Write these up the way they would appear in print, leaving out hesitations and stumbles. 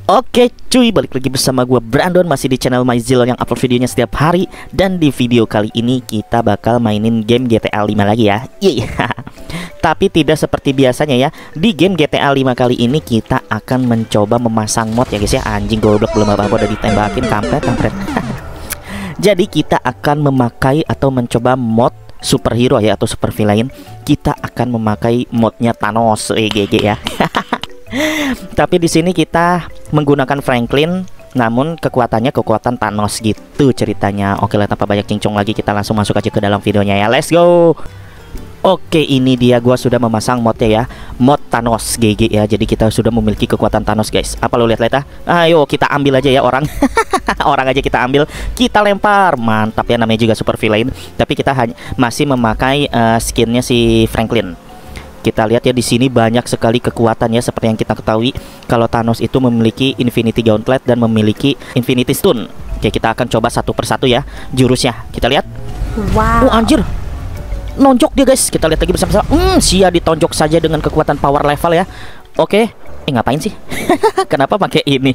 Oke cuy, balik lagi bersama gue Brandon, masih di channel MyZill yang upload videonya setiap hari. Dan di video kali ini kita bakal mainin game GTA 5 lagi ya. Tapi tidak seperti biasanya ya. Di game GTA 5 kali ini kita akan mencoba memasang mod ya guys ya. Anjing goblok, belum apa-apa udah ditembakin, kampret. Jadi kita akan memakai atau mencoba mod superhero ya, atau super villain. Kita akan memakai modnya Thanos GG ya. Tapi di sini kita menggunakan Franklin, namun kekuatan Thanos gitu ceritanya. Oke lah, tanpa banyak cincong lagi, kita langsung masuk aja ke dalam videonya ya. Let's go. Oke, ini dia, gua sudah memasang modnya ya, mod Thanos GG ya. Jadi kita sudah memiliki kekuatan Thanos guys. Apa lo lihat-lihat? Ayo kita ambil aja ya orang. Orang aja kita ambil, kita lempar. Mantap ya, namanya juga super villain. Tapi kita masih memakai skinnya si Franklin. Kita lihat ya, di sini banyak sekali kekuatan ya. Seperti yang kita ketahui, kalau Thanos itu memiliki Infinity Gauntlet dan memiliki Infinity Stone. Oke, kita akan coba satu persatu ya jurusnya. Kita lihat. Wow. Oh anjir, nonjok dia guys. Kita lihat lagi bersama-sama. Sia ditonjok saja dengan kekuatan power level ya. Oke, ngapain sih? Kenapa pakai ini?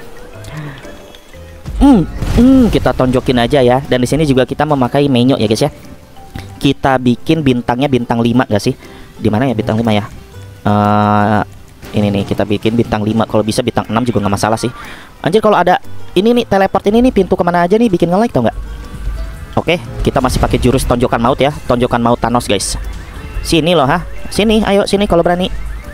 Kita tonjokin aja ya. Dan di sini juga kita memakai menyo ya guys ya. Kita bikin bintangnya bintang 5 gak sih? Di mana ya bintang 5 ya? Ini nih, kita bikin bintang 5. Kalau bisa bintang 6 juga nggak masalah sih. Anjir, kalau ada ini nih teleport ini nih, pintu kemana aja nih, bikin nge-like tau nggak? Oke, kita masih pakai jurus tonjokan maut ya. Tonjokan maut Thanos guys. Sini loh, sini, ayo sini kalau berani.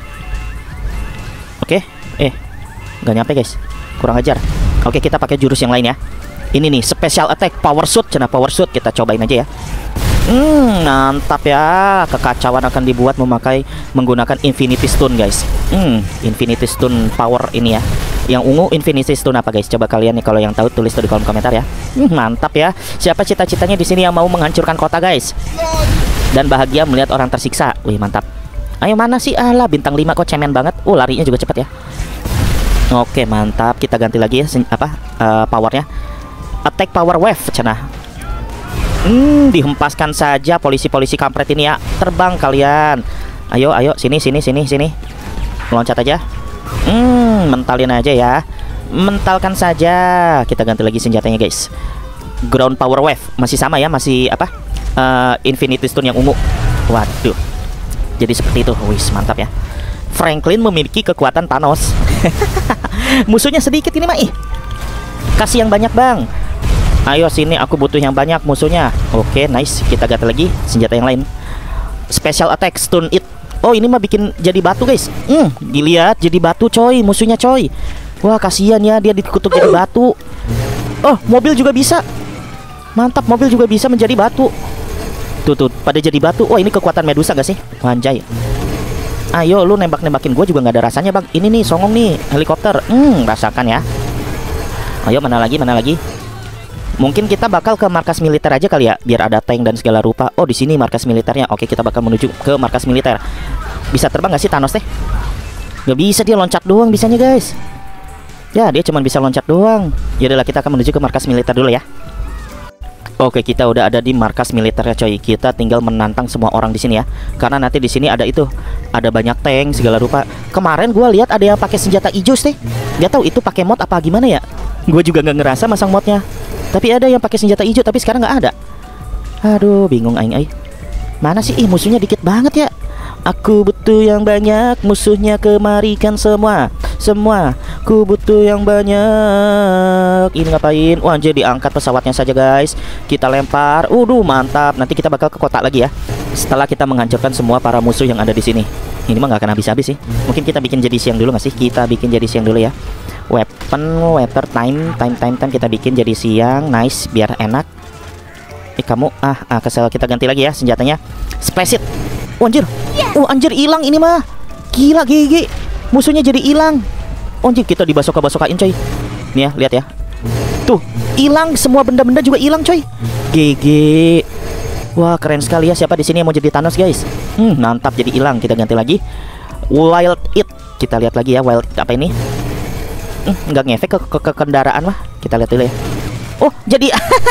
Oke, nggak nyampe guys, kurang ajar. Oke, kita pakai jurus yang lain ya. Ini nih, special attack power suit. Power suit kita cobain aja ya. Mantap ya. Kekacauan akan dibuat menggunakan Infinity Stone guys. Infinity Stone power ini ya. Yang ungu Infinity Stone apa guys? Coba kalian nih kalau yang tahu tulis tuh di kolom komentar ya. Mantap ya. Siapa cita-citanya di sini yang mau menghancurkan kota guys? Dan bahagia melihat orang tersiksa. Wih, mantap. Ayo mana sih? Alah, bintang 5 kok cemen banget. Larinya juga cepat ya. Oke, mantap. Kita ganti lagi ya powernya. Attack power wave cenah. Dihempaskan saja polisi-polisi kampret ini ya. Terbang kalian. Ayo, sini. Loncat aja. Mentalin aja ya. Mentalkan saja. Kita ganti lagi senjatanya guys. Ground power wave masih sama ya, masih Infinity Stone yang ungu. Waduh. Jadi seperti itu. Wih, mantap ya. Franklin memiliki kekuatan Thanos. Musuhnya sedikit ini mah. Kasih yang banyak, Bang. Ayo sini, aku butuh yang banyak musuhnya. Oke, nice. Kita ganti lagi senjata yang lain. Special attack stun it. Oh, ini mah bikin jadi batu guys. Dilihat jadi batu coy, musuhnya coy. Wah, kasihan ya, dia dikutuk jadi batu. Oh, mobil juga bisa. Mantap, mobil juga bisa menjadi batu. Tuh, pada jadi batu. Oh, ini kekuatan Medusa gak sih? Anjay. Ayo, lu nembakin gue juga nggak ada rasanya bang. Ini nih, songong nih, helikopter. Rasakan ya. Ayo, mana lagi? Mungkin kita bakal ke markas militer aja kali ya, biar ada tank dan segala rupa. Oh, di sini markas militernya. Oke, kita bakal menuju ke markas militer. Bisa terbang gak sih Thanos teh? Gak bisa, dia loncat doang bisanya guys. Ya, dia cuma bisa loncat doang. Yaudahlah, kita akan menuju ke markas militer dulu ya. Oke, kita udah ada di markas militernya coy. Kita tinggal menantang semua orang di sini ya. Karena nanti di sini ada ada banyak tank segala rupa. Kemarin gua lihat ada yang pakai senjata hijau teh. Gak tahu itu pakai mod apa gimana ya. Gue juga nggak ngerasa masang modnya. Tapi ada yang pakai senjata hijau, tapi sekarang nggak ada. Aduh, bingung aing. Mana sih? Musuhnya dikit banget ya. Aku butuh yang banyak, musuhnya kemarikan semua. Ku butuh yang banyak. Ini ngapain? Wah, anjir, diangkat pesawatnya saja guys. Kita lempar. Mantap. Nanti kita bakal ke kota lagi ya. Setelah kita menghancurkan semua para musuh yang ada di sini. Ini mah nggak akan habis-habis sih. Mungkin kita bikin jadi siang dulu nggak sih? Kita bikin jadi siang dulu ya. Weapon, weather, time kita bikin jadi siang. Nice, biar enak. Kamu kesel. Kita ganti lagi ya senjatanya. Splash it. Anjir. Anjir, hilang ini mah. Gila GG. Musuhnya jadi hilang. Anjir, kita dibasok-basokain coy. Nih ya, lihat ya. Tuh, hilang semua benda-benda juga hilang coy. GG. Wah, keren sekali ya. Siapa di sini yang mau jadi Thanos guys? Mantap, jadi hilang. Kita ganti lagi. Wild it. Kita lihat lagi ya, wild apa ini? Nggak ngefek ke kendaraan mah. Kita lihat dulu ya. Oh, jadi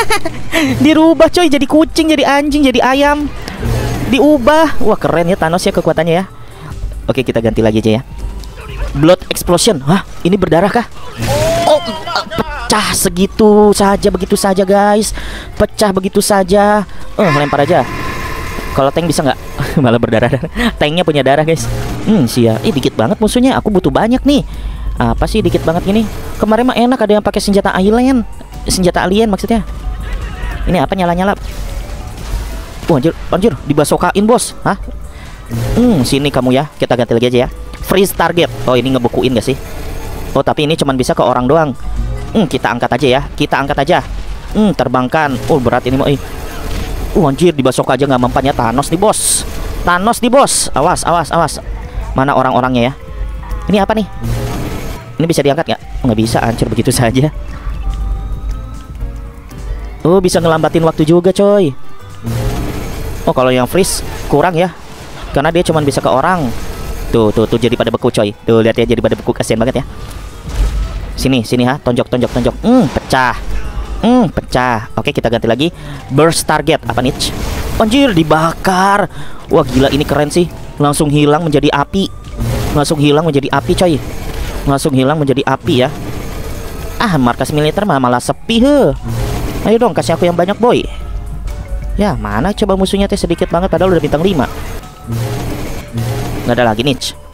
dirubah coy, jadi kucing, jadi anjing, jadi ayam. Diubah. Wah, keren ya Thanos ya kekuatannya ya. Oke, kita ganti lagi aja ya. Blood explosion. Hah, ini berdarah kah? Oh, pecah segitu saja, begitu saja guys. Pecah begitu saja. Lempar aja. Kalau tank bisa nggak? Malah berdarah. Tanknya punya darah guys. Sia. Dikit banget musuhnya. Aku butuh banyak nih. Apa sih dikit banget gini? Kemarin mah enak, ada yang pakai senjata alien. Senjata alien maksudnya. Ini apa nyala-nyala? Anjir, dibasokain bos. Hah? Sini kamu ya. Kita ganti lagi aja ya. Freeze target. Oh, ini ngebekuin gak sih? Oh, tapi ini cuman bisa ke orang doang. Kita angkat aja ya. Kita angkat aja. Terbangkan. Oh, berat ini mau. Anjir, dibasok aja nggak mempan ya. Thanos nih bos. Thanos nih bos. Awas. Mana orang-orangnya ya? Ini apa nih? Ini bisa diangkat nggak? Nggak bisa, hancur begitu saja. Oh, bisa ngelambatin waktu juga coy. Oh, kalau yang freeze kurang ya, karena dia cuma bisa ke orang. Tuh jadi pada beku coy. Tuh lihat ya, jadi pada beku, kasihan banget ya. Sini ha, tonjok. Pecah. Pecah. Oke, kita ganti lagi. Burst target. Apa nih? Anjir, dibakar. Wah, gila, ini keren sih. Langsung hilang menjadi api. Coy. Langsung hilang menjadi api ya. Markas militer malah sepi he. Ayo dong, kasih aku yang banyak boy. Ya, mana coba musuhnya teh, sedikit banget padahal udah bintang 5. Nggak ada lagi nih.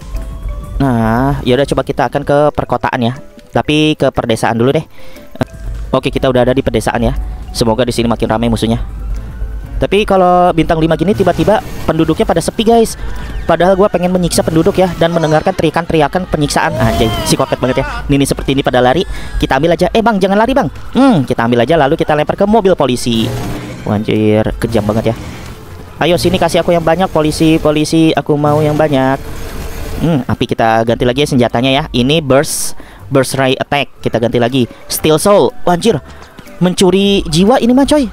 Nah, yaudah coba kita akan ke perkotaan ya. Tapi ke perdesaan dulu deh. Oke, kita udah ada di pedesaan ya. Semoga di sini makin ramai musuhnya. Tapi kalau bintang 5 gini tiba-tiba penduduknya pada sepi guys. Padahal gue pengen menyiksa penduduk ya, dan mendengarkan teriakan penyiksaan. Anjay, psikopat banget ya. Ini seperti ini pada lari. Kita ambil aja. Bang, jangan lari bang. Kita ambil aja, lalu kita lempar ke mobil polisi. Anjir, kejam banget ya. Ayo sini, kasih aku yang banyak polisi. Aku mau yang banyak. Api kita ganti lagi ya senjatanya ya. Ini burst ray attack. Kita ganti lagi Steel Soul. Anjir, mencuri jiwa ini mah coy.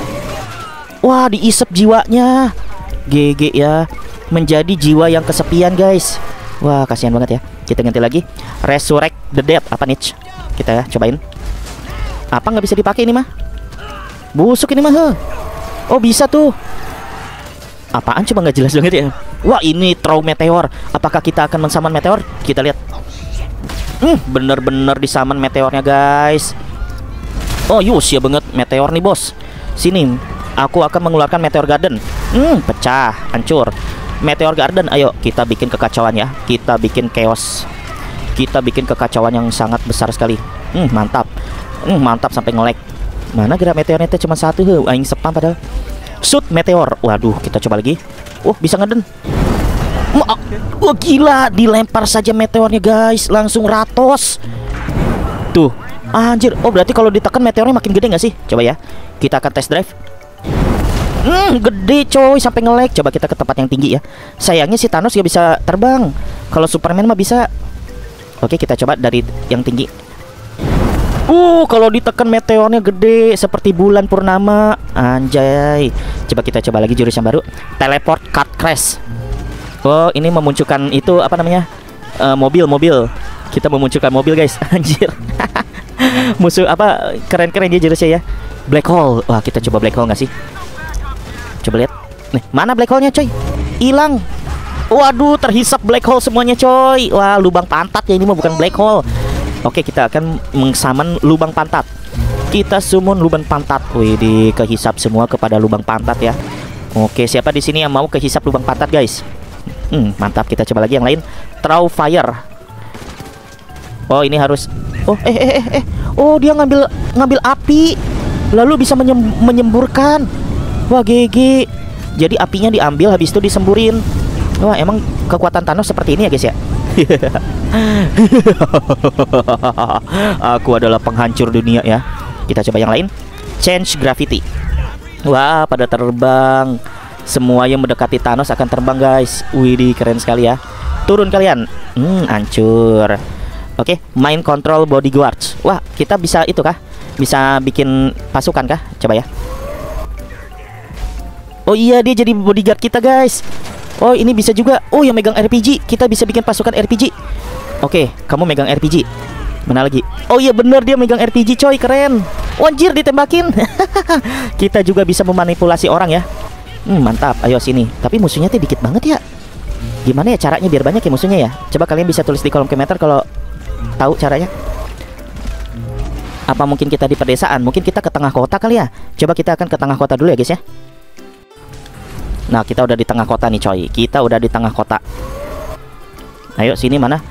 Wah, diisep jiwanya. GG ya. Menjadi jiwa yang kesepian guys. Wah, kasihan banget ya. Kita ganti lagi Resurrect the Dead. Apa nih? Kita ya cobain. Apa nggak bisa dipakai ini mah? Busuk ini mah. Oh, bisa tuh. Apaan coba, nggak jelas banget ya. Wah, ini throw meteor. Apakah kita akan mensaman meteor? Kita lihat. Bener-bener disaman meteornya guys. Oh, ya banget meteor nih bos. Sini, aku akan mengeluarkan Meteor Garden. Pecah, hancur. Meteor Garden, ayo kita bikin kekacauan ya. Kita bikin chaos. Kita bikin kekacauan yang sangat besar sekali. Mantap. Mantap sampai nge-lag. Mana gerak meteornya itu cuma satu. Aing spam padahal. Shoot meteor. Waduh, kita coba lagi. Bisa ngeden. Wah, gila, dilempar saja meteornya guys, langsung ratos. Tuh, anjir. Oh, berarti kalau ditekan meteornya makin gede nggak sih? Coba ya, kita akan test drive. Gede coy, sampai nge-lag. Coba kita ke tempat yang tinggi ya. Sayangnya si Thanos gak bisa terbang. Kalau Superman mah bisa. Oke, kita coba dari yang tinggi. Kalau ditekan meteornya gede seperti bulan purnama. Anjay. Coba kita coba lagi jurus yang baru. Teleport Cut Crash. Oh, ini memunculkan itu apa namanya? Mobil. Kita memunculkan mobil guys. Anjir. Musuh apa? Keren-keren dia jurusnya ya. Black hole. Wah, kita coba black hole nggak sih? Coba lihat. Nih, mana black hole-nya coy? Hilang. Waduh, terhisap black hole semuanya coy. Wah, lubang pantat ya, ini mah bukan black hole. Oke, kita akan mengsaman lubang pantat. Kita summon lubang pantat. Wih, kehisap semua kepada lubang pantat ya. Oke, siapa di sini yang mau kehisap lubang pantat guys? Mantap, kita coba lagi yang lain. Throw fire. Oh, ini harus. Oh, dia ngambil api, lalu bisa menyemburkan. Wah, GG. Jadi apinya diambil, habis itu disemburin. Wah, emang kekuatan Thanos seperti ini ya guys ya. Aku adalah penghancur dunia ya. Kita coba yang lain. Change gravity. Wah, pada terbang. Semua yang mendekati Thanos akan terbang guys. Widih, keren sekali ya. Turun kalian. Hancur. Oke, mind control bodyguards. Wah, kita bisa itu kah? Bisa bikin pasukan kah? Coba ya. Oh iya, dia jadi bodyguard kita guys. Oh, ini bisa juga. Oh, yang megang RPG. Kita bisa bikin pasukan RPG. Oke, kamu megang RPG. Mana lagi? Oh iya bener, dia megang RPG coy, keren. Anjir, ditembakin. Kita juga bisa memanipulasi orang ya. Mantap, ayo sini. Tapi musuhnya tuh dikit banget ya. Gimana ya caranya biar banyak ya musuhnya ya? Coba kalian bisa tulis di kolom komentar kalau tahu caranya. Apa mungkin kita di pedesaan? Mungkin kita ke tengah kota kali ya. Coba kita akan ke tengah kota dulu ya guys ya. Nah, kita udah di tengah kota nih coy. Kita udah di tengah kota. Ayo sini mana?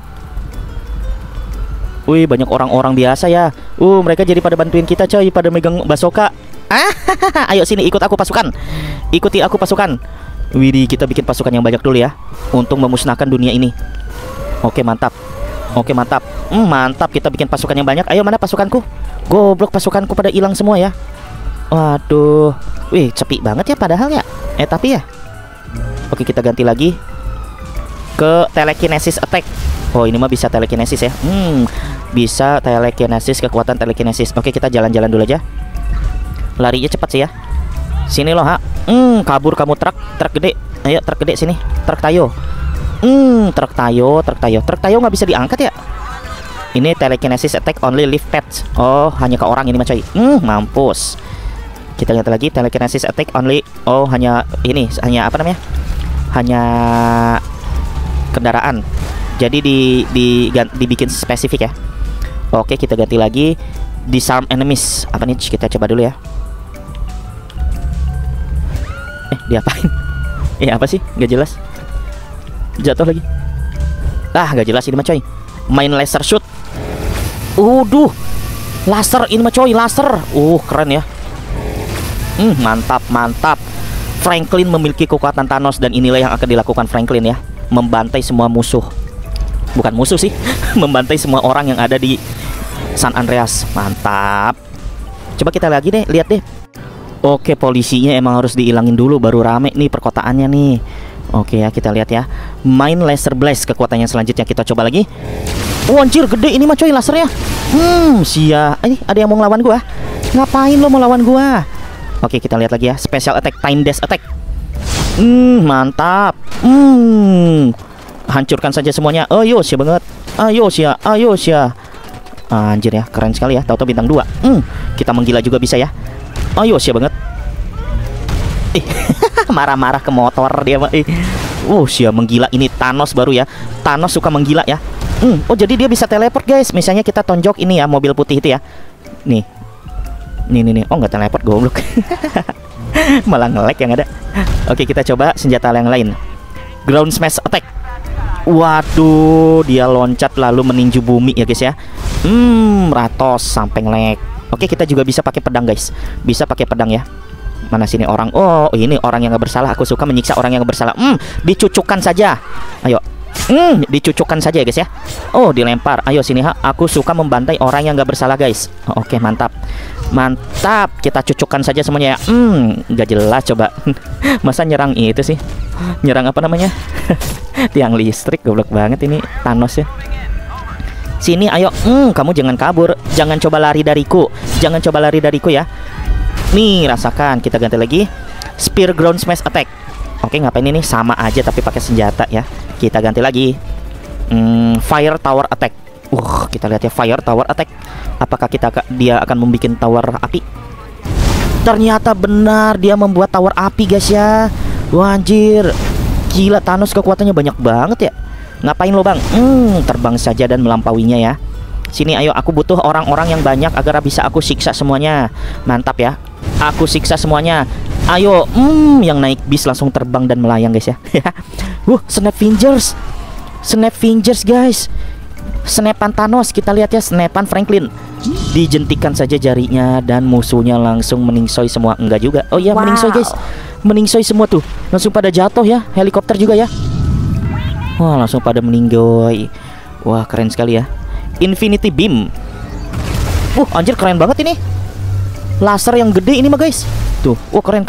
Wih, banyak orang-orang biasa ya. Mereka jadi pada bantuin kita coy, pada megang basoka. Ayo sini ikut aku pasukan. Ikuti aku pasukan. Widih, kita bikin pasukan yang banyak dulu ya untuk memusnahkan dunia ini. Oke, mantap. Oke, mantap. Mantap, kita bikin pasukan yang banyak. Ayo, mana pasukanku? Goblok, pasukanku pada hilang semua ya. Waduh. Wih, sepi banget ya padahal ya. Tapi ya. Oke, kita ganti lagi ke telekinesis attack. Oh, ini mah bisa telekinesis ya. Bisa telekinesis, kekuatan telekinesis. Oke, kita jalan-jalan dulu aja. Larinya cepat sih ya. Sini loh, ha. Kabur kamu truk gede. Ayo, truk gede sini. Truk tayo. Truk tayo nggak bisa diangkat ya. Ini telekinesis attack only lift pets. Oh, hanya ke orang ini mah coy. Mampus. Kita lihat lagi telekinesis attack only. Oh, hanya ini, hanya apa namanya? Hanya kendaraan. Jadi dibikin spesifik ya. Oke, kita ganti lagi disarm enemies. Apa nih? Kita coba dulu ya. Diapain? Apa sih? Gak jelas. Jatuh lagi. Gak jelas ini mah coy. Main laser shoot. Laser ini mah coy, laser. Keren ya. Mantap, mantap. Franklin memiliki kekuatan Thanos dan inilah yang akan dilakukan Franklin ya. Membantai semua musuh. Bukan musuh sih. Membantai semua orang yang ada di San Andreas. Mantap. Coba kita lagi deh, lihat deh. Oke, polisinya emang harus dihilangin dulu baru rame nih perkotaannya nih. Oke ya, kita lihat ya. Main laser blast kekuatannya selanjutnya, kita coba lagi. Anjir, gede ini mah coy lasernya. Ini ada yang mau ngelawan gua. Ngapain lo mau lawan gua? Oke, kita lihat lagi ya. Special attack, time dash attack. Mantap. Hancurkan saja semuanya. Ayo sih banget. Ayo sih. Anjir ya, keren sekali ya. Tahu-tahu bintang 2. Kita menggila juga bisa ya. Ayo siap banget. Marah-marah ke motor dia mah. Siap menggila. Ini Thanos baru ya. Thanos suka menggila ya. Jadi dia bisa teleport guys. Misalnya kita tonjok ini ya, mobil putih itu ya. Nih. Oh, nggak teleport, goblok. Malah nge-lag yang ada. Oke, kita coba senjata yang lain. Ground smash attack. Waduh, dia loncat lalu meninju bumi ya guys ya. Ratos sampai nge-lag. Oke, kita juga bisa pakai pedang guys. Bisa pakai pedang ya. Mana sini orang? Oh, ini orang yang gak bersalah. Aku suka menyiksa orang yang gak bersalah. Dicucukkan saja. Ayo. Dicucukkan saja ya guys ya. Oh, dilempar. Ayo sini ha. Aku suka membantai orang yang gak bersalah guys. Oke, mantap. Mantap. Kita cucukkan saja semuanya ya. Gak jelas coba. Masa nyerang itu sih? Nyerang apa namanya? Tiang listrik, goblok banget ini Thanos ya. Sini ayo. Kamu jangan kabur. Jangan coba lari dariku. Jangan coba lari dariku ya. Nih, rasakan. Kita ganti lagi. Spear ground smash attack. Oke, ngapain ini? Sama aja tapi pakai senjata ya. Kita ganti lagi. Fire tower attack. Kita lihat ya, fire tower attack. Apakah dia akan membuat tower api? Ternyata benar, dia membuat tower api guys ya. Wah, anjir. Gila, Thanos kekuatannya banyak banget ya. Ngapain lo bang? Terbang saja dan melampauinya ya. Sini ayo, aku butuh orang-orang yang banyak agar bisa aku siksa semuanya. Mantap ya. Aku siksa semuanya. Ayo, yang naik bis langsung terbang dan melayang guys ya. Snap fingers. Snap fingers guys. Snapan Thanos, kita lihat ya, snapan Franklin. Dijentikan saja jarinya dan musuhnya langsung meningsoy semua. Enggak juga. Oh iya, meningsoy guys. Meningsoy semua tuh. Langsung pada jatuh ya. Helikopter juga ya. Wah, langsung pada meninggoy. Wah, keren sekali ya. Infinity Beam. Anjir, keren banget ini. Laser yang gede ini mah guys. Tuh, keren.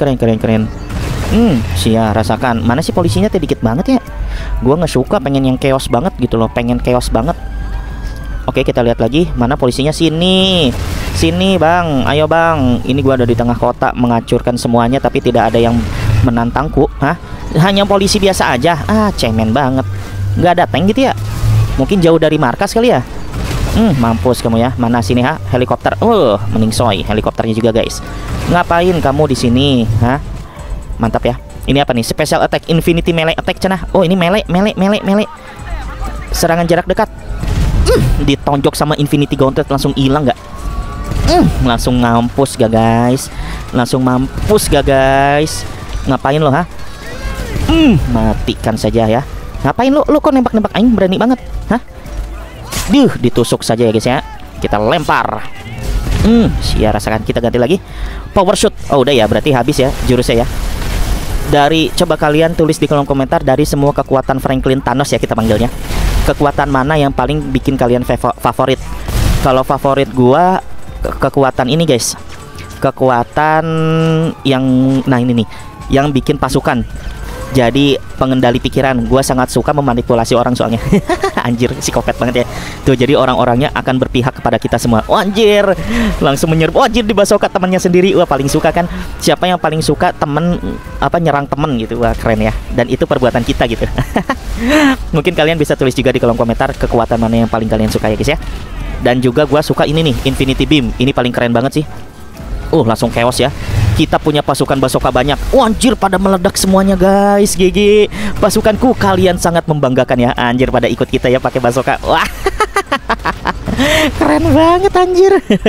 Rasakan. Mana sih polisinya teh dikit banget ya. Gua nggak suka, pengen yang chaos banget gitu loh. Pengen chaos banget. Oke, kita lihat lagi. Mana polisinya? Sini bang. Ayo bang. Ini gua ada di tengah kota menghancurkan semuanya, tapi tidak ada yang menantangku. Hanya polisi biasa aja. Cemen banget. Nggak ada tank gitu ya. Mungkin jauh dari markas kali ya. Mampus kamu ya. Mana sini ha? Helikopter. Meningsoy helikopternya juga guys. Ngapain kamu di sini? Mantap ya. Ini apa nih? Special attack, infinity melee attack cenah. Oh, ini melee. Serangan jarak dekat. Ditonjok sama infinity gauntlet langsung hilang nggak? Langsung ngampus gak guys? Langsung mampus gak guys? Ngapain lo ha? Matikan saja ya. Ngapain lo? Lo kok nembak-nembak aing berani banget? Hah? Ditusuk saja ya guys ya. Kita lempar. Sia rasakan. Kita ganti lagi. Power shoot. Oh udah ya, berarti habis ya jurusnya ya. Dari coba kalian tulis di kolom komentar, dari semua kekuatan Franklin Thanos ya kita panggilnya, kekuatan mana yang paling bikin kalian favorit? Kalau favorit gua kekuatan ini guys. Kekuatan yang nah ini nih, yang bikin pasukan jadi pengendali pikiran. Gua sangat suka memanipulasi orang soalnya. Anjir, psikopat banget ya. Tuh, jadi orang-orangnya akan berpihak kepada kita semua. Oh, anjir, langsung menyerbu. Oh, anjir, di basoka temannya sendiri. Wah, paling suka kan. Siapa yang paling suka temen nyerang temen gitu. Wah, keren ya. Dan itu perbuatan kita gitu. Mungkin kalian bisa tulis juga di kolom komentar kekuatan mana yang paling kalian suka ya guys ya. Dan juga gua suka ini nih, Infinity Beam. Ini paling keren banget sih. Langsung chaos ya. Kita punya pasukan basoka banyak. Anjir, pada meledak semuanya guys. GG pasukanku, kalian sangat membanggakan ya. Anjir, pada ikut kita ya pakai basoka. Wah. Keren banget anjir.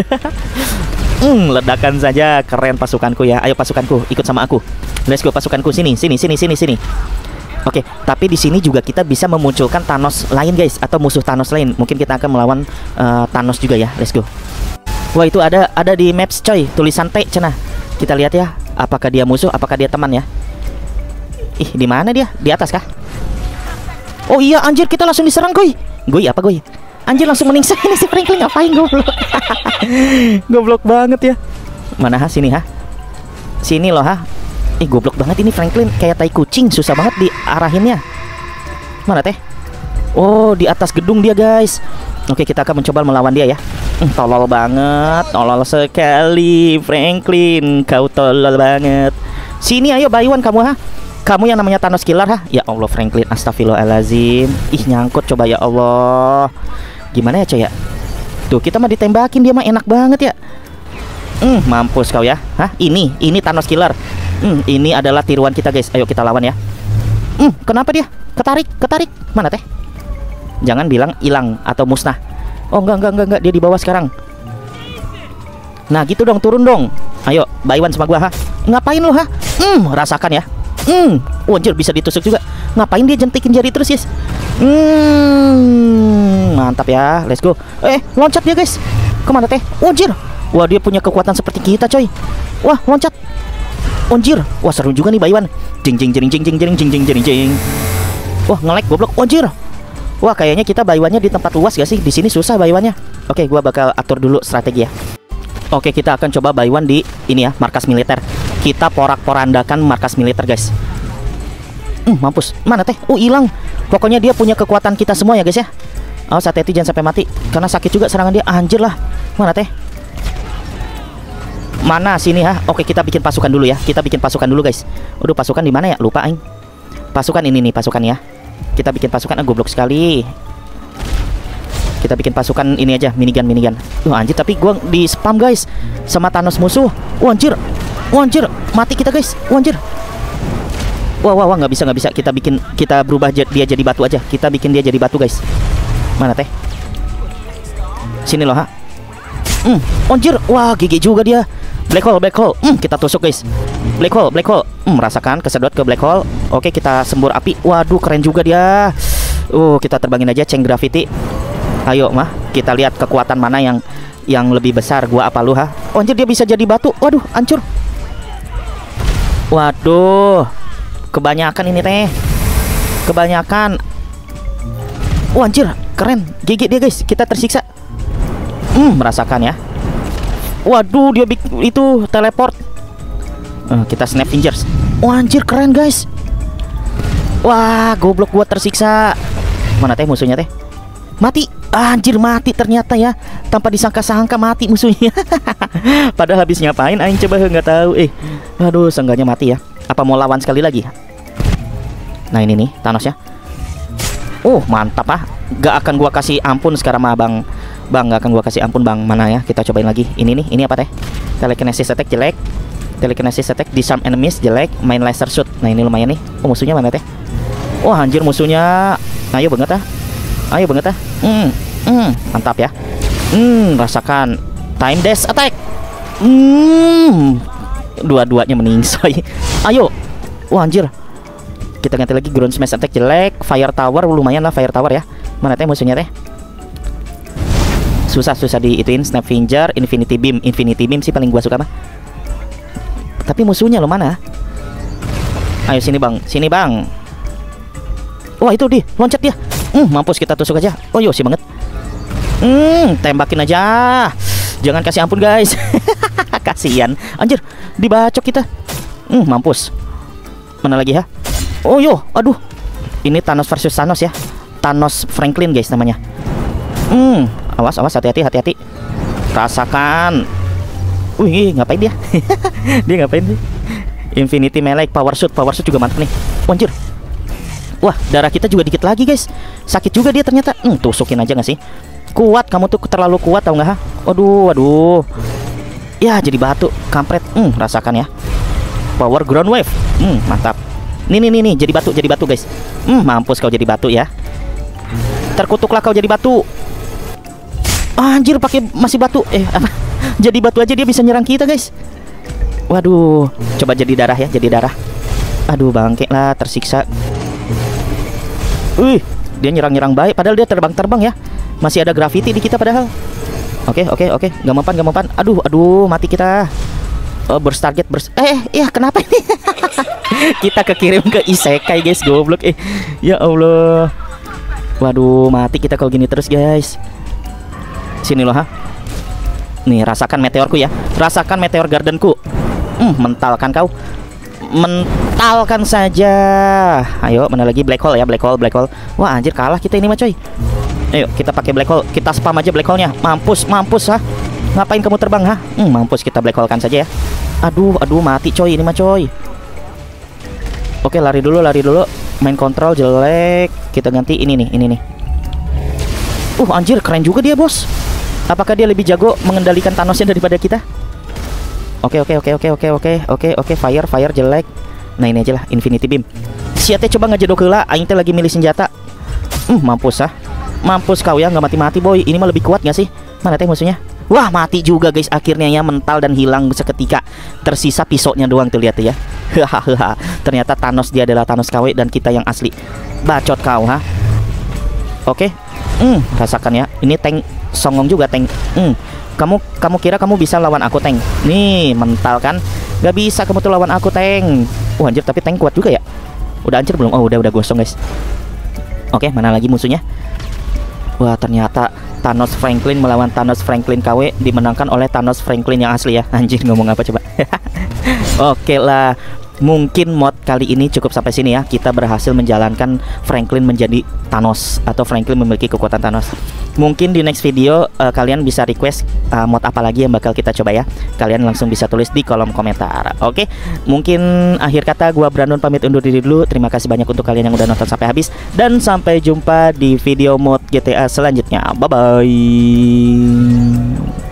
Ledakan saja keren pasukanku ya. Ayo pasukanku, ikut sama aku. Let's go pasukanku, sini. Oke, tapi di sini juga kita bisa memunculkan Thanos lain guys, atau musuh Thanos lain. Mungkin kita akan melawan Thanos juga ya. Let's go. Wah, itu ada di maps coy, tulisan T cenah. Kita lihat ya, apakah dia musuh, apakah dia teman ya. Ih, di mana dia? Di atas kah? Oh iya, anjir, kita langsung diserang goy. Anjir, langsung meningsah. Ini si Franklin ngapain goblok. Goblok banget ya. Mana ha? Sini ha? Sini loh ha. Goblok banget ini Franklin, kayak tai kucing, susah banget diarahinnya. Mana teh? Oh, di atas gedung dia guys. Oke, kita akan mencoba melawan dia ya. Tolol banget, tolol sekali Franklin, kau tolol banget. Sini ayo Baywan kamu ha. Kamu yang namanya Thanos Killer ha. Ya Allah Franklin, astagfirullahalazim. Ih, nyangkut coba ya Allah. Gimana ya coy ya? Tuh, kita mah ditembakin, dia mah enak banget ya. Mampus kau ya. Hah? Ini Thanos Killer. Ini adalah tiruan kita guys. Ayo kita lawan ya. Kenapa dia? Ketarik. Mana teh? Jangan bilang hilang atau musnah. Oh enggak, dia di bawah sekarang. Nah gitu dong, turun dong. Ayo Baywan sama gua ha. Ngapain lu ha? Rasakan ya. Anjir, bisa ditusuk juga. Ngapain dia jentikin jari terus guys? Mantap ya, let's go. Loncat dia guys. Kemana teh? Anjir. Wah, dia punya kekuatan seperti kita coy. Wah, loncat. Anjir. Wah, seru juga nih Baywan. Jing. Wah, nge-lag goblok. Anjir. Wah, kayaknya kita Baywannya di tempat luas gak sih? Di sini susah Baywannya. Oke, gua bakal atur dulu strategi ya. Oke, kita akan coba Baywan di ini ya, markas militer. Kita porak-porandakan markas militer guys. Mampus. Mana teh? Hilang. Pokoknya dia punya kekuatan kita semua ya guys ya. Awas hati-hati jangan sampai mati, karena sakit juga serangan dia. Anjir lah. Mana teh? Mana sini ha? Oke, kita bikin pasukan dulu ya. Kita bikin pasukan dulu guys. Aduh, pasukan di mana ya? Lupa aing. Pasukan ini nih pasukan ya. Kita bikin pasukan, goblok sekali. Kita bikin pasukan ini aja, minigun. Anjir, tapi gua di spam guys sama Thanos musuh. Anjir, mati kita guys. Anjir. Wah, nggak bisa. Kita berubah dia jadi batu aja. Kita bikin dia jadi batu guys. Mana teh? Sini loh ha. Anjir, wah GG juga dia. Black hole. Kita tusuk guys. Black hole. Merasakan kesedot ke black hole. Oke, kita sembur api. Waduh, keren juga dia. Kita terbangin aja Chain Gravity. Ayo mah, kita lihat kekuatan mana yang lebih besar, gua apa lu ha. Anjir, dia bisa jadi batu. Waduh, hancur. Waduh, kebanyakan ini teh. Kebanyakan. Anjir, keren. GG dia guys, kita tersiksa. Merasakan ya. Waduh, dia itu teleport. Kita snap fingers. Anjir, keren guys. Wah, goblok, gua tersiksa. Mana teh musuhnya teh? Mati. Anjir, mati ternyata ya. Tanpa disangka-sangka mati musuhnya. Padahal habis ngapain aing coba nggak tahu. Aduh, seenggaknya mati ya. Apa mau lawan sekali lagi? Nah, ini nih Thanos ya. Mantap ah. Gak akan gua kasih ampun sekarang mah Bang, gak akan gua kasih ampun Bang. Mana ya? Kita cobain lagi. Ini nih, ini apa teh? Telekinesis attack jelek. Telekinesis attack, disarm enemies, jelek. Main laser shoot. Nah ini lumayan nih. Oh musuhnya mana teh? Wah anjir musuhnya. Ayo banget ah. Ayo banget ah. Mantap ya. Rasakan time dash attack. Dua-duanya meningsoy. Ayo. Wah anjir. Kita ganti lagi ground smash attack, jelek. Fire tower lumayan lah, fire tower ya. Mana teh musuhnya teh? Susah di ituin. Snap finger, infinity beam. Infinity beam sih paling gua suka mah. Tapi musuhnya lo mana? Ayo sini bang, sini bang. Wah itu dia, loncat dia. Mampus, kita tusuk aja. Oh yo sih banget. Tembakin aja. Jangan kasih ampun guys. Kasihan. Anjir, dibacok kita. Mampus. Mana lagi ya? Oh yo, aduh. Ini Thanos versus Thanos ya. Thanos Franklin guys namanya. Awas, hati-hati. Rasakan. Wih, ngapain dia? Dia ngapain sih? Infinity melee power shoot juga mantap nih. Anjir. Wah, darah kita juga dikit lagi guys. Sakit juga dia ternyata. Tusukin aja nggak sih? Kuat, kamu tuh terlalu kuat tau nggak ha? Aduh. Ya jadi batu, kampret. Rasakan ya. Power ground wave. Mantap. Nih, jadi batu guys. Mampus kau jadi batu ya. Terkutuklah kau jadi batu. Anjir, pakai masih batu. Apa? Jadi batu aja dia bisa nyerang kita guys. Waduh, coba jadi darah ya, jadi darah. Aduh bangke lah, tersiksa. Wih, dia nyerang baik. Padahal dia terbang ya. Masih ada graffiti di kita padahal. Oke, gak mempan. Aduh, mati kita. Burst target, burst. Ya kenapa ini? Kita kekirim ke isekai guys, goblok. Ya Allah. Waduh, mati kita kalau gini terus guys. Sini loh ha. Nih, rasakan meteorku ya. Rasakan meteor gardenku. Mentalkan kau. Mentalkan saja. Ayo, mana lagi? Black hole ya, black hole. Wah, anjir kalah kita ini mah coy. Ayo, kita pakai black hole. Kita spam aja black hole-nya. Mampus ha. Ngapain kamu terbang ha? Mampus, kita black hole kan saja ya. Aduh, mati coy ini mah coy. Oke, lari dulu. Main kontrol jelek. Kita ganti ini nih. Anjir, keren juga dia, bos. Apakah dia lebih jago mengendalikan Thanosnya daripada kita? Oke. Fire jelek. Nah ini aja lah, Infinity Beam. Siate coba ngejedok heula, aing teh lagi milih senjata. Mampus ah. Mampus kau ya, nggak mati boy. Ini mah lebih kuat nggak sih? Mana teh musuhnya? Wah, mati juga guys akhirnya ya, mental dan hilang seketika. Tersisa pisaunya doang tuh, lihat tuh ya. Ternyata Thanos dia adalah Thanos KW dan kita yang asli. Bacot kau ha. Oke. Rasakan ya. Ini tank songong juga tank. Kamu kira kamu bisa lawan aku tank? Nih, mental kan? Gak bisa kamu tuh lawan aku tank. Anjir, tapi tank kuat juga ya. Udah hancur belum? Oh, udah gosong guys. Oke, mana lagi musuhnya? Wah, ternyata Thanos Franklin melawan Thanos Franklin KW dimenangkan oleh Thanos Franklin yang asli ya. Anjir, ngomong apa coba? Oke lah. Mungkin mod kali ini cukup sampai sini ya. Kita berhasil menjalankan Franklin menjadi Thanos, atau Franklin memiliki kekuatan Thanos. Mungkin di next video kalian bisa request mod apa lagi yang bakal kita coba ya. Kalian langsung bisa tulis di kolom komentar. Oke, mungkin akhir kata gua Brandon pamit undur diri dulu. Terima kasih banyak untuk kalian yang udah nonton sampai habis, dan sampai jumpa di video mod GTA selanjutnya. Bye bye.